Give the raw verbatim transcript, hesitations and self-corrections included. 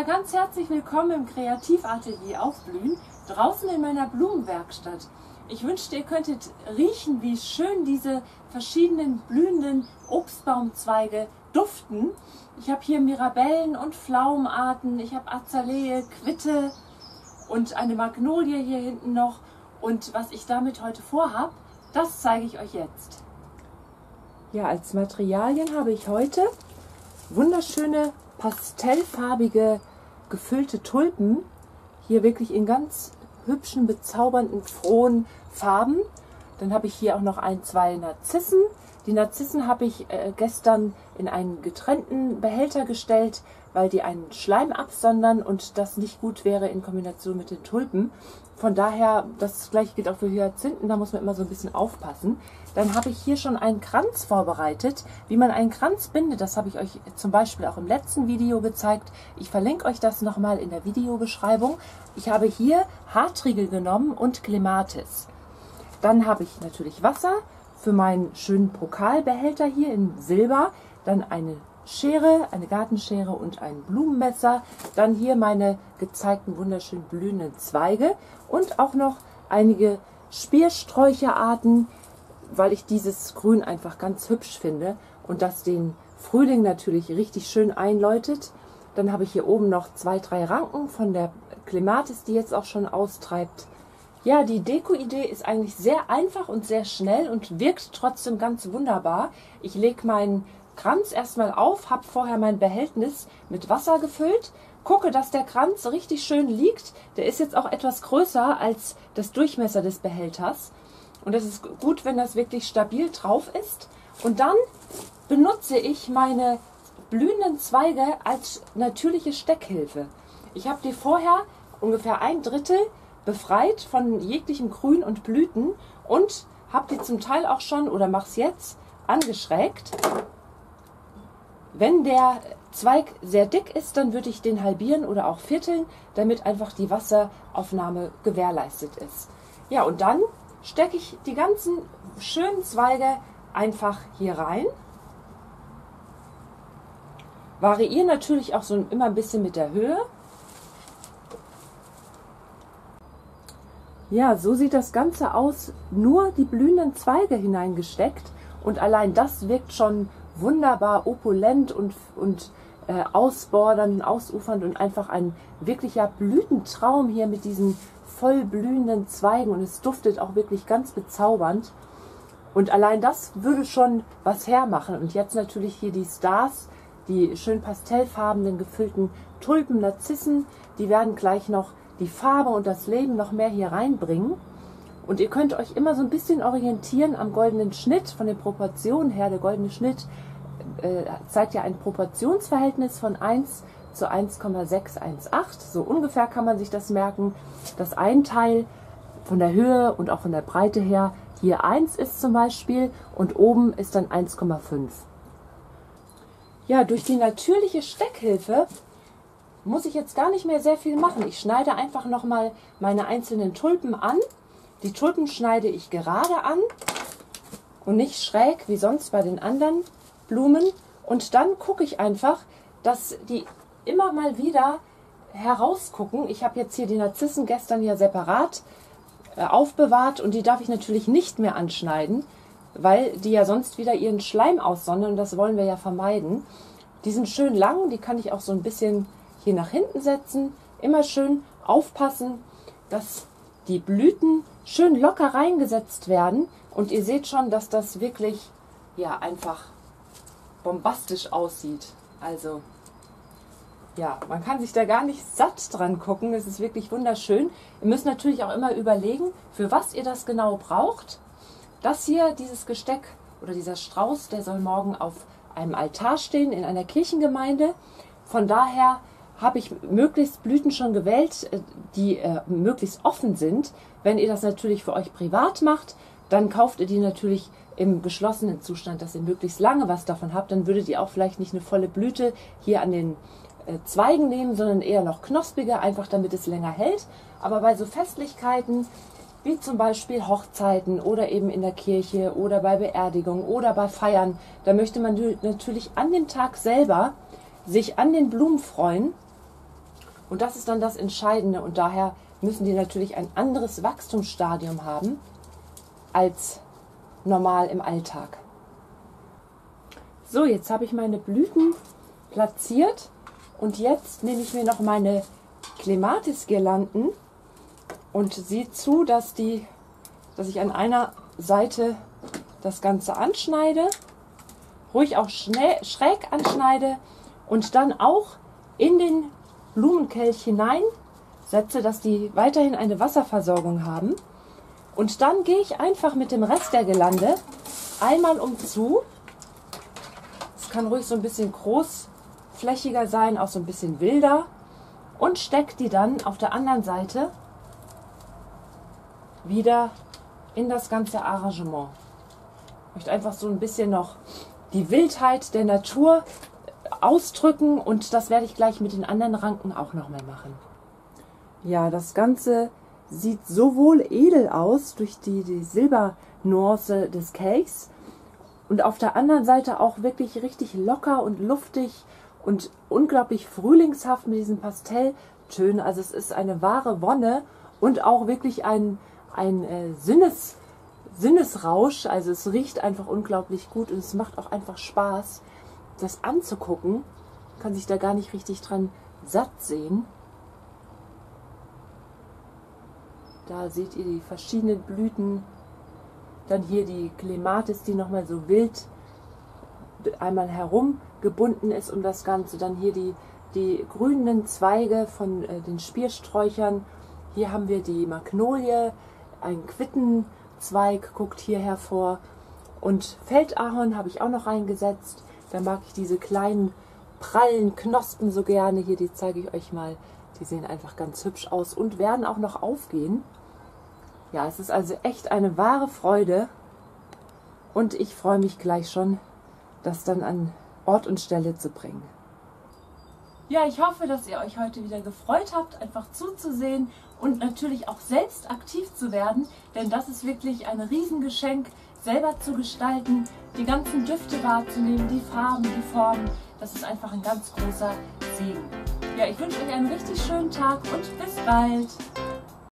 ganz herzlich willkommen im Kreativatelier Aufblühen, draußen in meiner Blumenwerkstatt. Ich wünschte, ihr könntet riechen, wie schön diese verschiedenen blühenden Obstbaumzweige duften. Ich habe hier Mirabellen und Pflaumenarten, ich habe Azalee, Quitte und eine Magnolie hier hinten noch. Und was ich damit heute vorhabe, das zeige ich euch jetzt. Ja, als Materialien habe ich heute wunderschöne pastellfarbige gefüllte Tulpen, hier wirklich in ganz hübschen, bezaubernden, frohen Farben. Dann habe ich hier auch noch ein, zwei Narzissen. Die Narzissen habe ich äh, gestern in einen getrennten Behälter gestellt, weil die einen Schleim absondern und das nicht gut wäre in Kombination mit den Tulpen. Von daher, das gleiche gilt auch für Hyazinthen, da muss man immer so ein bisschen aufpassen. Dann habe ich hier schon einen Kranz vorbereitet. Wie man einen Kranz bindet, das habe ich euch zum Beispiel auch im letzten Video gezeigt. Ich verlinke euch das nochmal in der Videobeschreibung. Ich habe hier Hartriegel genommen und Clematis. Dann habe ich natürlich Wasser für meinen schönen Pokalbehälter hier in Silber. Dann eine Schere, eine Gartenschere und ein Blumenmesser. Dann hier meine gezeigten wunderschön blühenden Zweige und auch noch einige Spiersträucherarten, weil ich dieses Grün einfach ganz hübsch finde und das den Frühling natürlich richtig schön einläutet. Dann habe ich hier oben noch zwei, drei Ranken von der Clematis, die jetzt auch schon austreibt. Ja, die Deko-Idee ist eigentlich sehr einfach und sehr schnell und wirkt trotzdem ganz wunderbar. Ich lege meinen Kranz erstmal auf, habe vorher mein Behältnis mit Wasser gefüllt, gucke, dass der Kranz richtig schön liegt. Der ist jetzt auch etwas größer als das Durchmesser des Behälters. Und es ist gut, wenn das wirklich stabil drauf ist. Und dann benutze ich meine blühenden Zweige als natürliche Steckhilfe. Ich habe die vorher ungefähr ein Drittel befreit von jeglichem Grün und Blüten und habe die zum Teil auch schon, oder mache es jetzt, angeschrägt. Wenn der Zweig sehr dick ist, dann würde ich den halbieren oder auch vierteln, damit einfach die Wasseraufnahme gewährleistet ist. Ja, und dann stecke ich die ganzen schönen Zweige einfach hier rein. Variiere natürlich auch so immer ein bisschen mit der Höhe. Ja, so sieht das Ganze aus, nur die blühenden Zweige hineingesteckt und allein das wirkt schon wunderbar opulent und, und äh, ausbordernd und ausufernd und einfach ein wirklicher Blütentraum hier mit diesen voll blühenden Zweigen und es duftet auch wirklich ganz bezaubernd und allein das würde schon was hermachen. Und jetzt natürlich hier die Stars, die schön pastellfarbenen gefüllten Tulpen, Narzissen, die werden gleich noch die Farbe und das Leben noch mehr hier reinbringen. Und ihr könnt euch immer so ein bisschen orientieren am goldenen Schnitt, von den Proportionen her. Der goldene Schnitt äh, zeigt ja ein Proportionsverhältnis von eins zu eins Komma sechs eins acht. So ungefähr kann man sich das merken, dass ein Teil von der Höhe und auch von der Breite her hier eins ist zum Beispiel und oben ist dann eins Komma fünf. Ja, durch die natürliche Steckhilfe muss ich jetzt gar nicht mehr sehr viel machen. Ich schneide einfach nochmal meine einzelnen Tulpen an. Die Tulpen schneide ich gerade an und nicht schräg wie sonst bei den anderen Blumen. Und dann gucke ich einfach, dass die immer mal wieder herausgucken. Ich habe jetzt hier die Narzissen gestern ja separat äh, aufbewahrt und die darf ich natürlich nicht mehr anschneiden, weil die ja sonst wieder ihren Schleim aussondern und das wollen wir ja vermeiden. Die sind schön lang, die kann ich auch so ein bisschen hier nach hinten setzen. Immer schön aufpassen, dass die Blüten schön locker reingesetzt werden und ihr seht schon, dass das wirklich ja einfach bombastisch aussieht. Also ja, man kann sich da gar nicht satt dran gucken. Es ist wirklich wunderschön. Ihr müsst natürlich auch immer überlegen, für was ihr das genau braucht. Das hier, dieses Gesteck oder dieser Strauß, der soll morgen auf einem Altar stehen in einer Kirchengemeinde. Von daher habe ich möglichst Blüten schon gewählt, die äh, möglichst offen sind. Wenn ihr das natürlich für euch privat macht, dann kauft ihr die natürlich im geschlossenen Zustand, dass ihr möglichst lange was davon habt. Dann würdet ihr auch vielleicht nicht eine volle Blüte hier an den äh, Zweigen nehmen, sondern eher noch knospige, einfach damit es länger hält. Aber bei so Festlichkeiten, wie zum Beispiel Hochzeiten oder eben in der Kirche oder bei Beerdigungen oder bei Feiern, da möchte man natürlich an dem Tag selber sich an den Blumen freuen Und das ist dann das Entscheidende und daher müssen die natürlich ein anderes Wachstumsstadium haben als normal im Alltag. So, jetzt habe ich meine Blüten platziert und jetzt nehme ich mir noch meine Clematis-Girlanden und sehe zu, dass, die, dass ich an einer Seite das Ganze anschneide, ruhig auch schnell, schräg anschneide und dann auch in den Blumenkelch hinein setze, dass die weiterhin eine Wasserversorgung haben. Und dann gehe ich einfach mit dem Rest der Girlande einmal umzu. Es kann ruhig so ein bisschen großflächiger sein, auch so ein bisschen wilder. Und stecke die dann auf der anderen Seite wieder in das ganze Arrangement. Ich möchte einfach so ein bisschen noch die Wildheit der Natur ausdrücken und das werde ich gleich mit den anderen Ranken auch nochmal machen. Ja, das Ganze sieht sowohl edel aus durch die, die Silbernuance des Kelchs und auf der anderen Seite auch wirklich richtig locker und luftig und unglaublich frühlingshaft mit diesen Pastelltönen. Also es ist eine wahre Wonne und auch wirklich ein, ein äh, Sinnes, Sinnesrausch. Also es riecht einfach unglaublich gut und es macht auch einfach Spaß, das anzugucken. Man kann sich da gar nicht richtig dran satt sehen. Da seht ihr die verschiedenen Blüten. Dann hier die Clematis, die nochmal so wild einmal herum gebunden ist um das Ganze. Dann hier die, die grünen Zweige von äh, den Spiersträuchern. Hier haben wir die Magnolie, ein Quittenzweig guckt hier hervor. Und Feldahorn habe ich auch noch reingesetzt. Da mag ich diese kleinen prallen Knospen so gerne. Hier, die zeige ich euch mal. Die sehen einfach ganz hübsch aus und werden auch noch aufgehen. Ja, es ist also echt eine wahre Freude. Und ich freue mich gleich schon, das dann an Ort und Stelle zu bringen. Ja, ich hoffe, dass ihr euch heute wieder gefreut habt, einfach zuzusehen und natürlich auch selbst aktiv zu werden. Denn das ist wirklich ein Riesengeschenk, selber zu gestalten, die ganzen Düfte wahrzunehmen, die Farben, die Formen. Das ist einfach ein ganz großer Segen. Ja, ich wünsche euch einen richtig schönen Tag und bis bald.